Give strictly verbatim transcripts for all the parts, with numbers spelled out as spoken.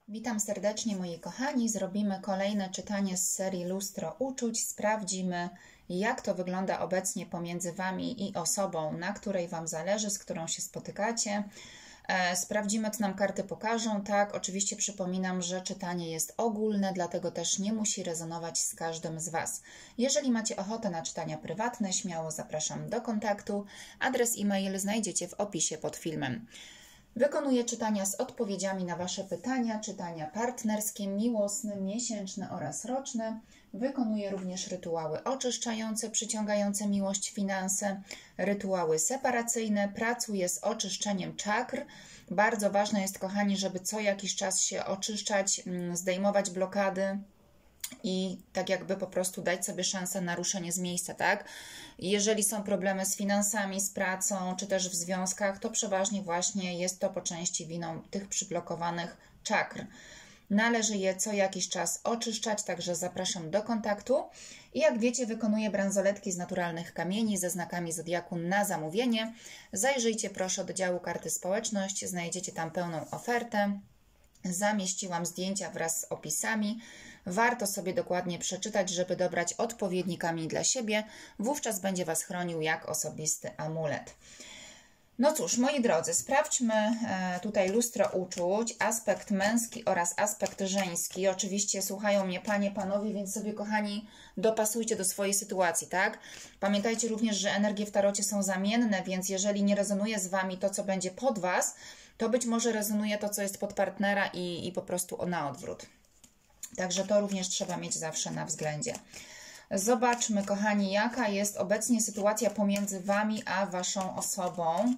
Witam serdecznie moi kochani, zrobimy kolejne czytanie z serii Lustro Uczuć, sprawdzimy jak to wygląda obecnie pomiędzy Wami i osobą, na której Wam zależy, z którą się spotykacie. Sprawdzimy, co nam karty pokażą. Tak, oczywiście przypominam, że czytanie jest ogólne, dlatego też nie musi rezonować z każdym z Was. Jeżeli macie ochotę na czytania prywatne, śmiało zapraszam do kontaktu. Adres e-mail znajdziecie w opisie pod filmem. Wykonuję czytania z odpowiedziami na Wasze pytania, czytania partnerskie, miłosne, miesięczne oraz roczne. Wykonuję również rytuały oczyszczające, przyciągające miłość, finanse, rytuały separacyjne. Pracuję z oczyszczeniem czakr. Bardzo ważne jest, kochani, żeby co jakiś czas się oczyszczać, zdejmować blokady i tak jakby po prostu dać sobie szansę na ruszenie z miejsca, tak? Jeżeli są problemy z finansami, z pracą, czy też w związkach, to przeważnie właśnie jest to po części winą tych przyblokowanych czakr. Należy je co jakiś czas oczyszczać, także zapraszam do kontaktu. I jak wiecie, wykonuję bransoletki z naturalnych kamieni ze znakami zodiaku na zamówienie. Zajrzyjcie proszę do działu karty społeczność, znajdziecie tam pełną ofertę. Zamieściłam zdjęcia wraz z opisami. Warto sobie dokładnie przeczytać, żeby dobrać odpowiedni kamień dla siebie. Wówczas będzie Was chronił jak osobisty amulet. No cóż, moi drodzy, sprawdźmy tutaj lustro uczuć, aspekt męski oraz aspekt żeński. Oczywiście słuchają mnie panie, panowie, więc sobie, kochani, dopasujcie do swojej sytuacji, tak? Pamiętajcie również, że energie w tarocie są zamienne, więc jeżeli nie rezonuje z Wami to, co będzie pod Was, to być może rezonuje to, co jest pod partnera i, i po prostu na odwrót. Także to również trzeba mieć zawsze na względzie. Zobaczmy, kochani, jaka jest obecnie sytuacja pomiędzy Wami a Waszą osobą.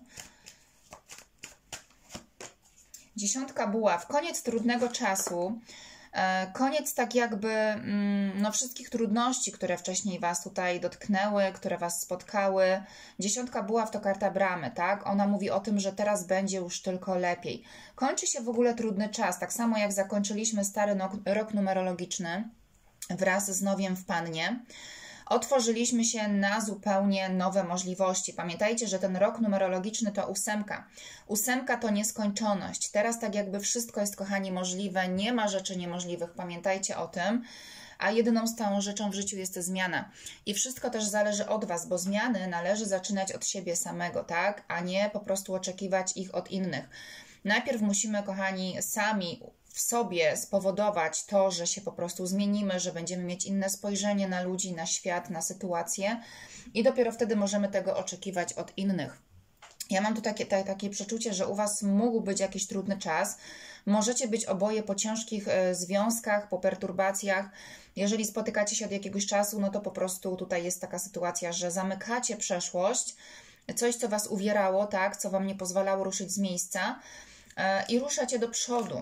Dziesiątka buław. Koniec trudnego czasu. Koniec tak jakby no, wszystkich trudności, które wcześniej Was tutaj dotknęły, które Was spotkały. Dziesiątka buław to karta bramy, tak? Ona mówi o tym, że teraz będzie już tylko lepiej. Kończy się w ogóle trudny czas, tak samo jak zakończyliśmy stary rok numerologiczny wraz z nowiem w Pannie. Otworzyliśmy się na zupełnie nowe możliwości. Pamiętajcie, że ten rok numerologiczny to ósemka. Ósemka to nieskończoność. Teraz tak jakby wszystko jest, kochani, możliwe. Nie ma rzeczy niemożliwych. Pamiętajcie o tym. A jedyną stałą rzeczą w życiu jest zmiana. I wszystko też zależy od Was, bo zmiany należy zaczynać od siebie samego, tak? A nie po prostu oczekiwać ich od innych. Najpierw musimy, kochani, sami w sobie spowodować to, że się po prostu zmienimy, że będziemy mieć inne spojrzenie na ludzi, na świat, na sytuację i dopiero wtedy możemy tego oczekiwać od innych. Ja mam tu takie, takie przeczucie, że u Was mógł być jakiś trudny czas. Możecie być oboje po ciężkich związkach, po perturbacjach. Jeżeli spotykacie się od jakiegoś czasu, no to po prostu tutaj jest taka sytuacja, że zamykacie przeszłość, coś, co Was uwierało, tak, co Wam nie pozwalało ruszyć z miejsca i ruszacie do przodu.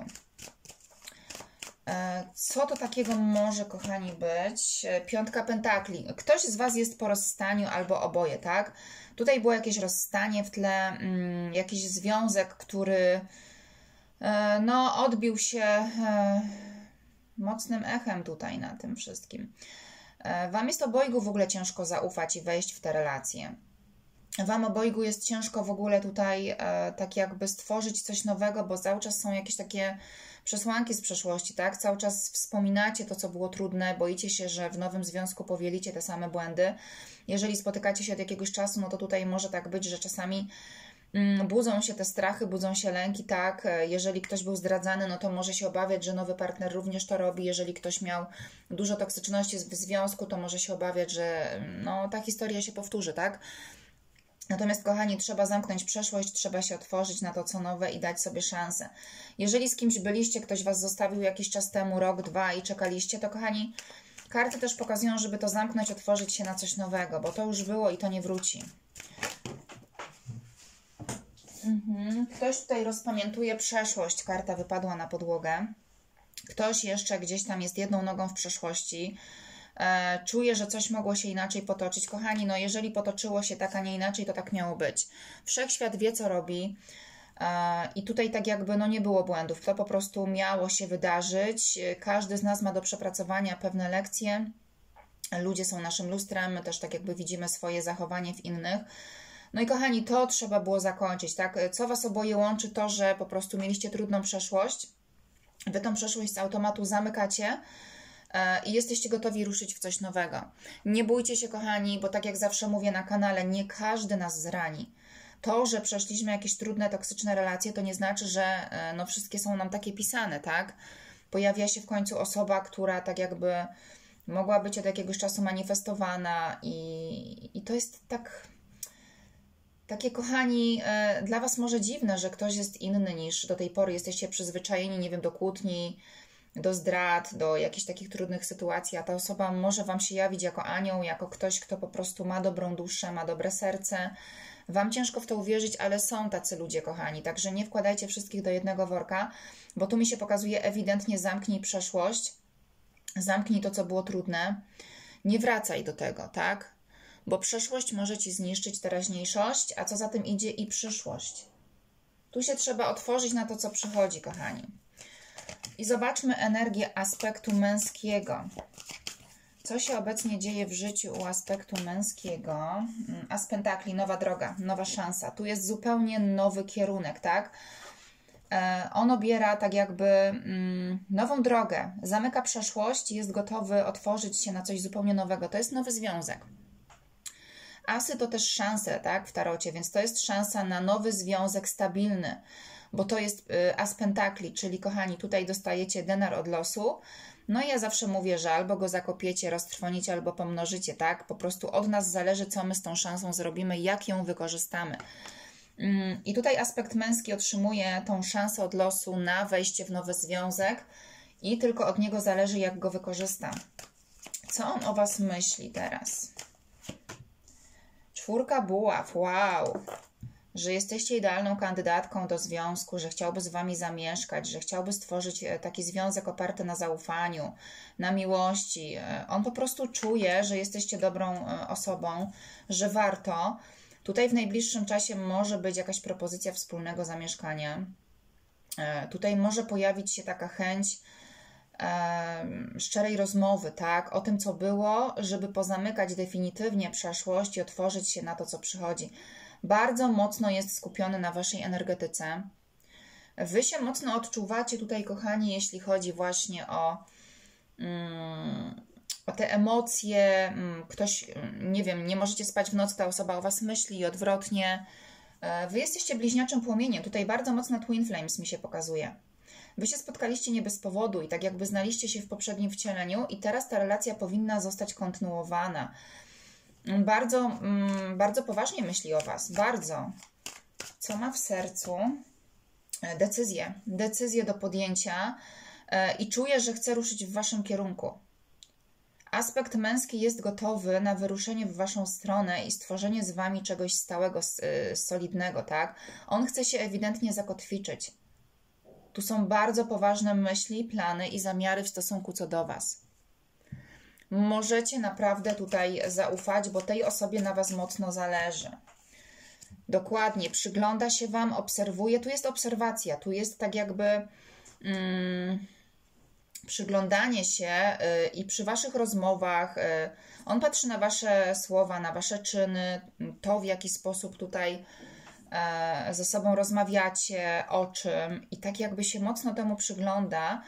Co to takiego może, kochani, być? Piątka pentakli. Ktoś z Was jest po rozstaniu albo oboje, tak? Tutaj było jakieś rozstanie w tle, jakiś związek, który no, odbił się mocnym echem tutaj na tym wszystkim. Wam jest obojgu w ogóle ciężko zaufać i wejść w te relacje. Wam obojgu jest ciężko w ogóle tutaj tak jakby stworzyć coś nowego, bo cały czas są jakieś takie przesłanki z przeszłości, tak? Cały czas wspominacie to, co było trudne, boicie się, że w nowym związku powielicie te same błędy. Jeżeli spotykacie się od jakiegoś czasu, no to tutaj może tak być, że czasami mm, budzą się te strachy, budzą się lęki, tak? Jeżeli ktoś był zdradzany, no to może się obawiać, że nowy partner również to robi. Jeżeli ktoś miał dużo toksyczności w związku, to może się obawiać, że no, ta historia się powtórzy, tak? Natomiast, kochani, trzeba zamknąć przeszłość, trzeba się otworzyć na to, co nowe i dać sobie szansę. Jeżeli z kimś byliście, ktoś Was zostawił jakiś czas temu, rok, dwa i czekaliście, to, kochani, karty też pokazują, żeby to zamknąć, otworzyć się na coś nowego, bo to już było i to nie wróci. Mhm. Ktoś tutaj rozpamiętuje przeszłość, karta wypadła na podłogę. Ktoś jeszcze gdzieś tam jest jedną nogą w przeszłości. Czuję, że coś mogło się inaczej potoczyć. Kochani, no jeżeli potoczyło się tak, a nie inaczej, to tak miało być. Wszechświat wie, co robi i tutaj tak jakby no nie było błędów. To po prostu miało się wydarzyć. Każdy z nas ma do przepracowania pewne lekcje. Ludzie są naszym lustrem, my też tak jakby widzimy swoje zachowanie w innych. No i kochani, to trzeba było zakończyć, tak? Co Was oboje łączy? To, że po prostu mieliście trudną przeszłość. Wy tą przeszłość z automatu zamykacie i jesteście gotowi ruszyć w coś nowego. Nie bójcie się, kochani, bo tak jak zawsze mówię na kanale, nie każdy nas zrani. To, że przeszliśmy jakieś trudne, toksyczne relacje, to nie znaczy, że no, wszystkie są nam takie pisane, tak? Pojawia się w końcu osoba, która tak jakby mogła być od jakiegoś czasu manifestowana i, i to jest tak... Takie, kochani, dla Was może dziwne, że ktoś jest inny niż do tej pory. Jesteście przyzwyczajeni, nie wiem, do kłótni, do zdrad, do jakichś takich trudnych sytuacji, a ta osoba może Wam się jawić jako anioł, jako ktoś, kto po prostu ma dobrą duszę, ma dobre serce. Wam ciężko w to uwierzyć, ale są tacy ludzie, kochani, także nie wkładajcie wszystkich do jednego worka, bo tu mi się pokazuje ewidentnie zamknij przeszłość, zamknij to, co było trudne, nie wracaj do tego, tak? Bo przeszłość może Ci zniszczyć teraźniejszość, a co za tym idzie i przyszłość. Tu się trzeba otworzyć na to, co przychodzi, kochani. I zobaczmy energię aspektu męskiego. Co się obecnie dzieje w życiu u aspektu męskiego? As pentakli, nowa droga, nowa szansa. Tu jest zupełnie nowy kierunek, tak? On obiera tak jakby mm, nową drogę. Zamyka przeszłość i jest gotowy otworzyć się na coś zupełnie nowego. To jest nowy związek. Asy to też szanse, tak, w tarocie, więc to jest szansa na nowy związek stabilny, bo to jest as pentakli, czyli kochani, tutaj dostajecie denar od losu. No i ja zawsze mówię, że albo go zakopiecie, roztrwonicie, albo pomnożycie, tak? Po prostu od nas zależy, co my z tą szansą zrobimy, jak ją wykorzystamy. I tutaj aspekt męski otrzymuje tą szansę od losu na wejście w nowy związek i tylko od niego zależy, jak go wykorzysta. Co on o Was myśli teraz? Czwórka buław, wow! Że jesteście idealną kandydatką do związku, że chciałby z Wami zamieszkać, że chciałby stworzyć taki związek oparty na zaufaniu, na miłości. On po prostu czuje, że jesteście dobrą osobą, że warto. Tutaj w najbliższym czasie może być jakaś propozycja wspólnego zamieszkania. Tutaj może pojawić się taka chęć szczerej rozmowy, tak, o tym, co było, żeby pozamykać definitywnie przeszłość i otworzyć się na to, co przychodzi. Bardzo mocno jest skupiony na Waszej energetyce. Wy się mocno odczuwacie tutaj, kochani, jeśli chodzi właśnie o, mm, o te emocje. Ktoś, nie wiem, nie możecie spać w nocy, ta osoba o Was myśli i odwrotnie. Wy jesteście bliźniaczym płomieniem. Tutaj bardzo mocno Twin Flames mi się pokazuje. Wy się spotkaliście nie bez powodu i tak jakby znaliście się w poprzednim wcieleniu i teraz ta relacja powinna zostać kontynuowana. Bardzo, bardzo poważnie myśli o Was, bardzo. Co ma w sercu? Decyzję, decyzję do podjęcia i czuje, że chce ruszyć w Waszym kierunku. Aspekt męski jest gotowy na wyruszenie w Waszą stronę i stworzenie z Wami czegoś stałego, solidnego, tak? On chce się ewidentnie zakotwiczyć. Tu są bardzo poważne myśli, plany i zamiary w stosunku co do Was. Możecie naprawdę tutaj zaufać, bo tej osobie na Was mocno zależy. Dokładnie, przygląda się Wam, obserwuje. Tu jest obserwacja, tu jest tak jakby mm, przyglądanie się yy, i przy Waszych rozmowach yy, on patrzy na Wasze słowa, na Wasze czyny, to w jaki sposób tutaj ze sobą rozmawiacie, o czym i tak jakby się mocno temu przygląda,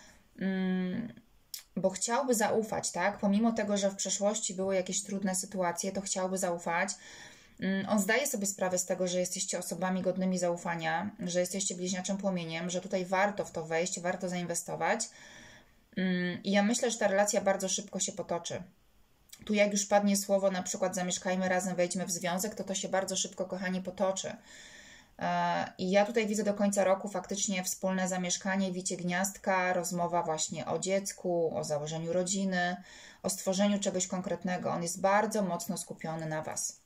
bo chciałby zaufać, tak? Pomimo tego, że w przeszłości były jakieś trudne sytuacje, to chciałby zaufać. On zdaje sobie sprawę z tego, że jesteście osobami godnymi zaufania, że jesteście bliźniaczym płomieniem, że tutaj warto w to wejść, warto zainwestować i ja myślę, że ta relacja bardzo szybko się potoczy. Tu jak już padnie słowo, na przykład zamieszkajmy razem, wejdźmy w związek, to to się bardzo szybko, kochani, potoczy. I ja tutaj widzę do końca roku faktycznie wspólne zamieszkanie, wicie gniazdka, rozmowa właśnie o dziecku, o założeniu rodziny, o stworzeniu czegoś konkretnego. On jest bardzo mocno skupiony na Was.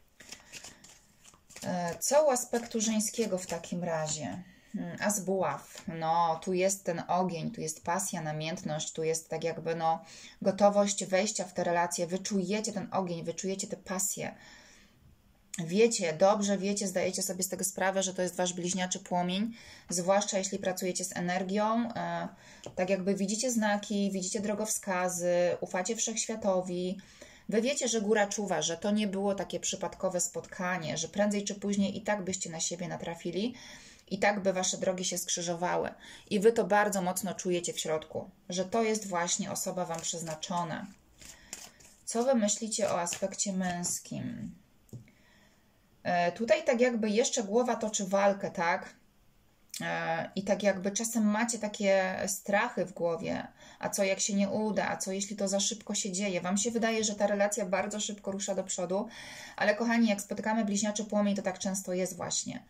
Co u aspektu żeńskiego w takim razie? As buław, no tu jest ten ogień, tu jest pasja, namiętność, tu jest tak jakby no gotowość wejścia w te relacje, wyczujecie ten ogień, wyczujecie tę pasję, wiecie, dobrze wiecie, zdajecie sobie z tego sprawę, że to jest Wasz bliźniaczy płomień, zwłaszcza jeśli pracujecie z energią, tak jakby widzicie znaki, widzicie drogowskazy, ufacie wszechświatowi, Wy wiecie, że góra czuwa, że to nie było takie przypadkowe spotkanie, że prędzej czy później i tak byście na siebie natrafili. i tak by wasze drogi się skrzyżowały. I wy to bardzo mocno czujecie w środku, że to jest właśnie osoba wam przeznaczona. Co wy myślicie o aspekcie męskim? E, tutaj tak jakby jeszcze głowa toczy walkę, tak? E, I tak jakby czasem macie takie strachy w głowie. A co jak się nie uda? A co jeśli to za szybko się dzieje? Wam się wydaje, że ta relacja bardzo szybko rusza do przodu, ale kochani, jak spotykamy bliźniaczy płomień, to tak często jest właśnie.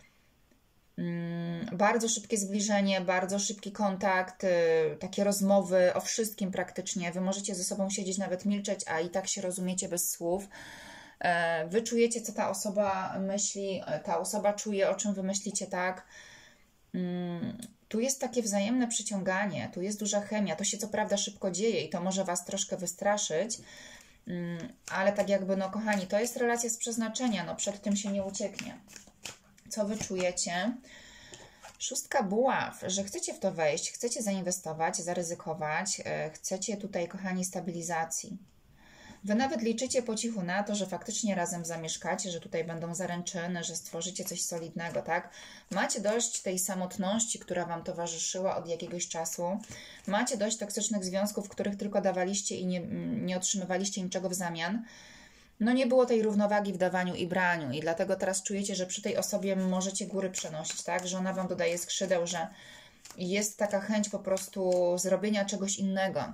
Bardzo szybkie zbliżenie, bardzo szybki kontakt, takie rozmowy o wszystkim praktycznie. Wy możecie ze sobą siedzieć, nawet milczeć, a i tak się rozumiecie bez słów. Wy czujecie, co ta osoba myśli, ta osoba czuje, o czym wy myślicie, tak? Tu jest takie wzajemne przyciąganie, tu jest duża chemia. To się co prawda szybko dzieje i to może was troszkę wystraszyć, ale tak jakby, no kochani, to jest relacja z przeznaczenia, no przed tym się nie ucieknie. Co wy czujecie? Szóstka buław, że chcecie w to wejść, chcecie zainwestować, zaryzykować, chcecie tutaj, kochani, stabilizacji. Wy nawet liczycie po cichu na to, że faktycznie razem zamieszkacie, że tutaj będą zaręczyny, że stworzycie coś solidnego, tak? Macie dość tej samotności, która wam towarzyszyła od jakiegoś czasu. Macie dość toksycznych związków, w których tylko dawaliście i nie, nie otrzymywaliście niczego w zamian. No nie było tej równowagi w dawaniu i braniu i dlatego teraz czujecie, że przy tej osobie możecie góry przenosić, tak? Że ona wam dodaje skrzydeł, że jest taka chęć po prostu zrobienia czegoś innego.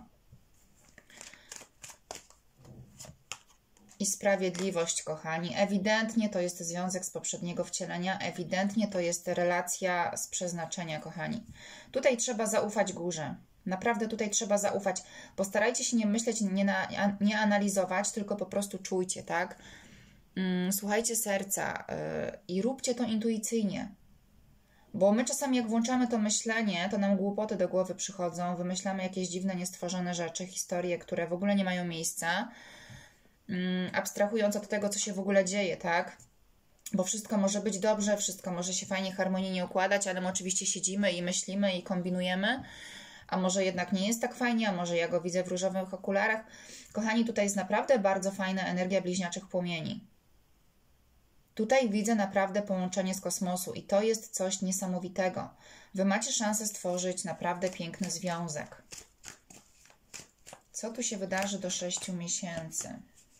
I sprawiedliwość, kochani. Ewidentnie to jest związek z poprzedniego wcielenia, ewidentnie to jest relacja z przeznaczenia, kochani. Tutaj trzeba zaufać górze. Naprawdę tutaj trzeba zaufać. Postarajcie się nie myśleć, nie, na, nie analizować, tylko po prostu czujcie, tak? Słuchajcie serca yy, i róbcie to intuicyjnie. Bo my czasami jak włączamy to myślenie, to nam głupoty do głowy przychodzą, wymyślamy jakieś dziwne, niestworzone rzeczy, historie, które w ogóle nie mają miejsca, yy, abstrahując od tego, co się w ogóle dzieje, tak? Bo wszystko może być dobrze, wszystko może się fajnie, harmonijnie układać, ale my oczywiście siedzimy i myślimy i kombinujemy, a może jednak nie jest tak fajnie, a może ja go widzę w różowych okularach. Kochani, tutaj jest naprawdę bardzo fajna energia bliźniaczych płomieni. Tutaj widzę naprawdę połączenie z kosmosu i to jest coś niesamowitego. Wy macie szansę stworzyć naprawdę piękny związek. Co tu się wydarzy do sześciu miesięcy?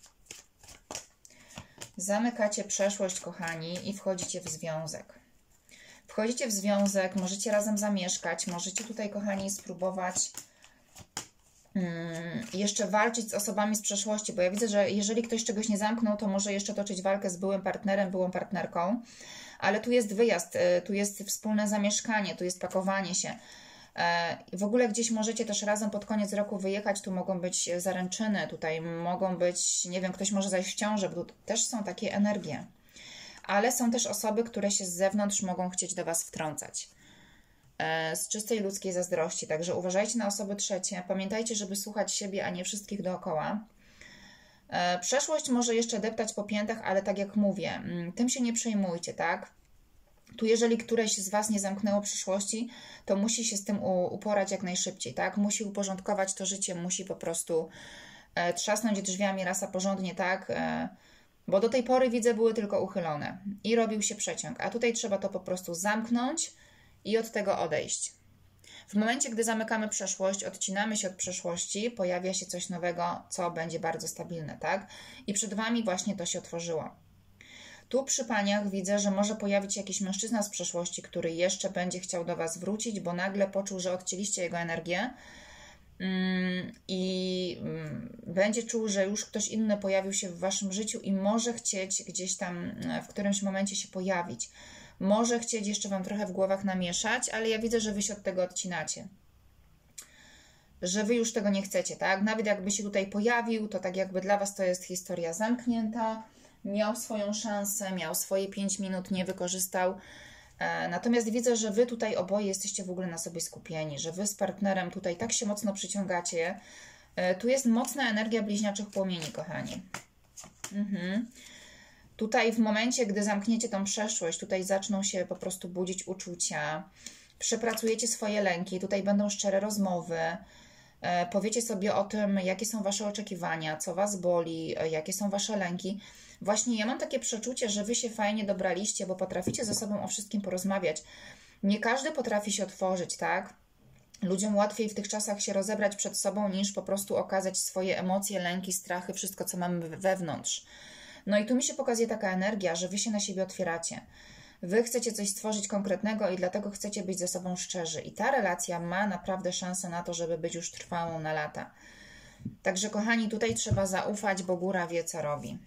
Zamykacie przeszłość, kochani, i wchodzicie w związek. Wchodzicie w związek, możecie razem zamieszkać, możecie tutaj, kochani, spróbować hmm, jeszcze walczyć z osobami z przeszłości, bo ja widzę, że jeżeli ktoś czegoś nie zamknął, to może jeszcze toczyć walkę z byłym partnerem, byłą partnerką, ale tu jest wyjazd, tu jest wspólne zamieszkanie, tu jest pakowanie się. W ogóle gdzieś możecie też razem pod koniec roku wyjechać, tu mogą być zaręczyny, tutaj mogą być, nie wiem, ktoś może zajść w ciążę, bo tu też są takie energie. Ale są też osoby, które się z zewnątrz mogą chcieć do was wtrącać. Z czystej ludzkiej zazdrości. Także uważajcie na osoby trzecie. Pamiętajcie, żeby słuchać siebie, a nie wszystkich dookoła. Przeszłość może jeszcze deptać po piętach, ale tak jak mówię, tym się nie przejmujcie, tak? Tu jeżeli któreś z was nie zamknęło przyszłości, to musi się z tym uporać jak najszybciej, tak? Musi uporządkować to życie, musi po prostu trzasnąć drzwiami raz a porządnie, tak? Bo do tej pory, widzę, były tylko uchylone i robił się przeciąg, a tutaj trzeba to po prostu zamknąć i od tego odejść. W momencie, gdy zamykamy przeszłość, odcinamy się od przeszłości, pojawia się coś nowego, co będzie bardzo stabilne, tak? I przed wami właśnie to się otworzyło. Tu przy paniach widzę, że może pojawić się jakiś mężczyzna z przeszłości, który jeszcze będzie chciał do was wrócić, bo nagle poczuł, że odcięliście jego energię, i będzie czuł, że już ktoś inny pojawił się w waszym życiu i może chcieć gdzieś tam w którymś momencie się pojawić. Może chcieć jeszcze wam trochę w głowach namieszać, ale ja widzę, że wy się od tego odcinacie. Że wy już tego nie chcecie, tak? Nawet jakby się tutaj pojawił, to tak jakby dla was to jest historia zamknięta. Miał swoją szansę, miał swoje pięć minut, nie wykorzystał. Natomiast widzę, że wy tutaj oboje jesteście w ogóle na sobie skupieni, że wy z partnerem tutaj tak się mocno przyciągacie. Tu jest mocna energia bliźniaczych płomieni, kochani. Mhm. Tutaj w momencie, gdy zamkniecie tą przeszłość, tutaj zaczną się po prostu budzić uczucia, przepracujecie swoje lęki, tutaj będą szczere rozmowy, Powiecie sobie o tym, jakie są Wasze oczekiwania, co Was boli, jakie są Wasze lęki. Właśnie ja mam takie przeczucie, że Wy się fajnie dobraliście, bo potraficie ze sobą o wszystkim porozmawiać. Nie każdy potrafi się otworzyć, tak? Ludziom łatwiej w tych czasach się rozebrać przed sobą, niż po prostu okazać swoje emocje, lęki, strachy, wszystko, co mamy wewnątrz. No i tu mi się pokazuje taka energia, że Wy się na siebie otwieracie. Wy chcecie coś stworzyć konkretnego i dlatego chcecie być ze sobą szczerzy. I ta relacja ma naprawdę szansę na to, żeby być już trwałą na lata. Także kochani, tutaj trzeba zaufać, bo góra wie, co robi.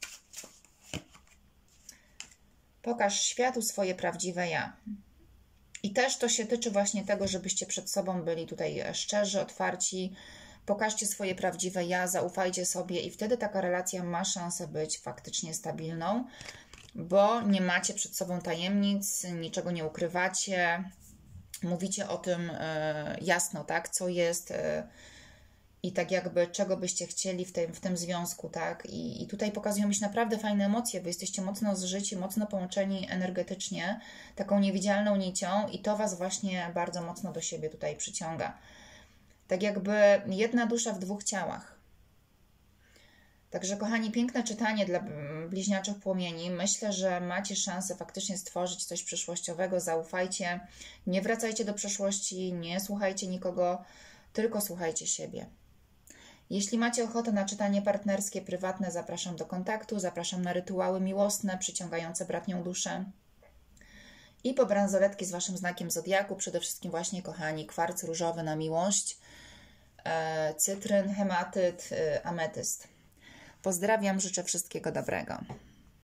Pokaż światu swoje prawdziwe ja. I też to się tyczy właśnie tego, żebyście przed sobą byli tutaj szczerzy, otwarci. Pokażcie swoje prawdziwe ja, zaufajcie sobie i wtedy taka relacja ma szansę być faktycznie stabilną, bo nie macie przed sobą tajemnic, niczego nie ukrywacie, mówicie o tym e, jasno, tak, co jest e, i tak jakby czego byście chcieli w tym, w tym związku, tak, I, i tutaj pokazują mi się naprawdę fajne emocje, wy jesteście mocno zżyci, mocno połączeni energetycznie, taką niewidzialną nicią i to Was właśnie bardzo mocno do siebie tutaj przyciąga. Tak jakby jedna dusza w dwóch ciałach. Także kochani, piękne czytanie dla bliźniaczych płomieni. Myślę, że macie szansę faktycznie stworzyć coś przyszłościowego. Zaufajcie, nie wracajcie do przeszłości, nie słuchajcie nikogo, tylko słuchajcie siebie. Jeśli macie ochotę na czytanie partnerskie, prywatne, zapraszam do kontaktu, zapraszam na rytuały miłosne, przyciągające bratnią duszę. I po bransoletki z Waszym znakiem zodiaku, przede wszystkim właśnie, kochani, kwarc różowy na miłość, cytryn, hematyt, ametyst. Pozdrawiam, życzę wszystkiego dobrego.